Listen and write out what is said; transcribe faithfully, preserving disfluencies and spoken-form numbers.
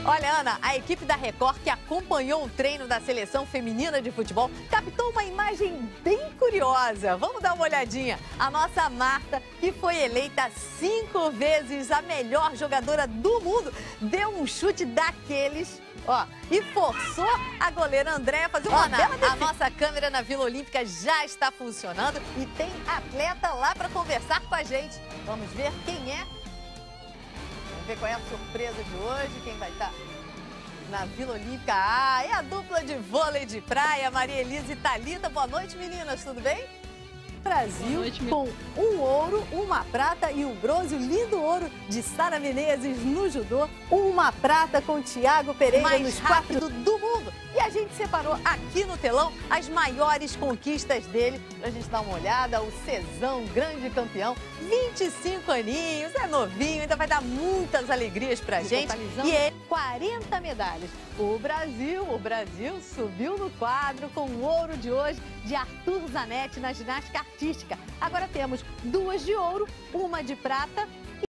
Olha, Ana, a equipe da Record que acompanhou o treino da seleção feminina de futebol captou uma imagem bem curiosa. Vamos dar uma olhadinha. A nossa Marta, que foi eleita cinco vezes a melhor jogadora do mundo, deu um chute daqueles, ó, e forçou a goleira Andréia a fazer uma Ana, bela defesa. a nossa câmera na Vila Olímpica já está funcionando E tem atleta lá para conversar com a gente. Vamos ver quem é. Vamos ver qual é a surpresa de hoje, quem vai estar na Vila Olímpica. Ah, é a dupla de vôlei de praia, Maria Elisa e Thalita. Boa noite, meninas, tudo bem? Brasil noite, com um ouro, uma prata e um bronze, o lindo ouro de Sara Menezes no judô, uma prata com Thiago Pereira Mais nos rápido quatro do mundo. E a gente separou aqui no telão as maiores conquistas dele, pra gente dar uma olhada. O Cezão, grande campeão, vinte e cinco aninhos, é novinho, ainda vai dar muitas alegrias pra gente. E ele, quarenta medalhas. O Brasil, o Brasil subiu no quadro com o ouro de hoje de Arthur Zanetti na ginástica artística. Agora temos duas de ouro, uma de prata